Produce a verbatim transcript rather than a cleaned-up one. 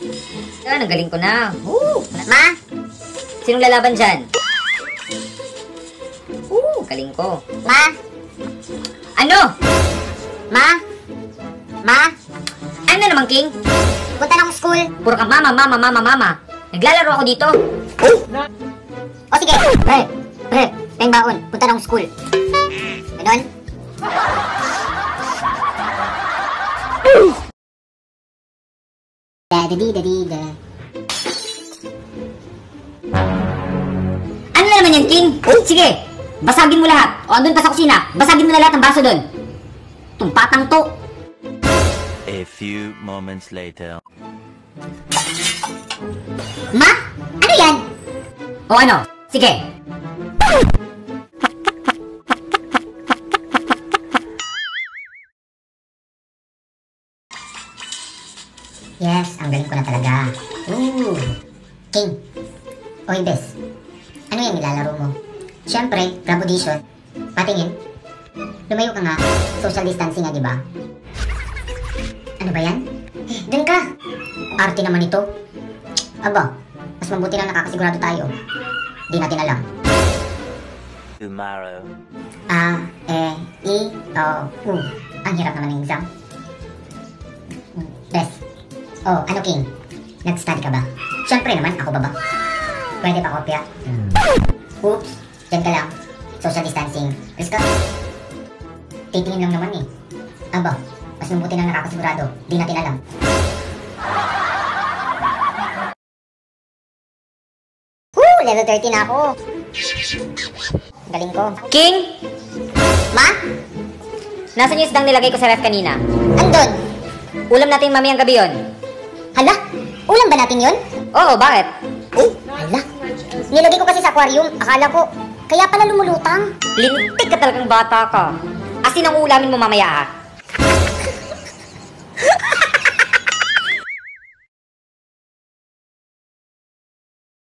Ah, nagaling ko na. Woo! Ma? Sinong lalaban dyan? Woo! Galing ko. Ma? Ano? Ma? Ma? Ano na naman, King? Punta na akong school. Puro ka mama, mama, mama, mama. Naglalaro ako dito. O sige. Pre, pre, tayong baon. Punta na akong school. Ganon? Da-da-di-da-di-da. Ano na naman yan, King? Sige, basagin mo lahat. O, andun pa sa kusina. Basagin mo na lahat ng baso doon. Tumpatang to. A few moments later. Ma? Ano yan? O ano? Sige. Yes, ang galing ko na talaga. Ooh. King. Oy, Bes. Ano yung nilalaro mo? Siyempre, grab audition. Patingin. Lumayo ka nga. Social distancing nga, di ba? Ano ba yan? Eh, dun ka. Arte naman ito. Aba, mas mabuti na nakakasigurado tayo. Di natin alam. Tomorrow. A, E, I, O, U. Ang hirap naman ng exam. Bes. Oh, ano, King? Nag-study ka ba? Siyempre naman, ako ba ba? Pwede pa kopya? Oops, dyan ka lang. Social distancing. Please ka. Titingin lang naman eh. Aba, mas mabuti na nakakasigurado. Di natin alam. Woo! Level thirty na ako. Galing ko. King, Ma? nasan yung isdang nilagay ko sa ref kanina? Andun! Ulam natin mamayang gabi yon. Hala? Ulam ba natin yun? Oo, bakit? Oh, hala. Nilagay ko kasi sa aquarium. Akala ko, kaya pala lumulutang. Lintik ka talagang bata ka. Asin ang ulamin mo mamaya ah.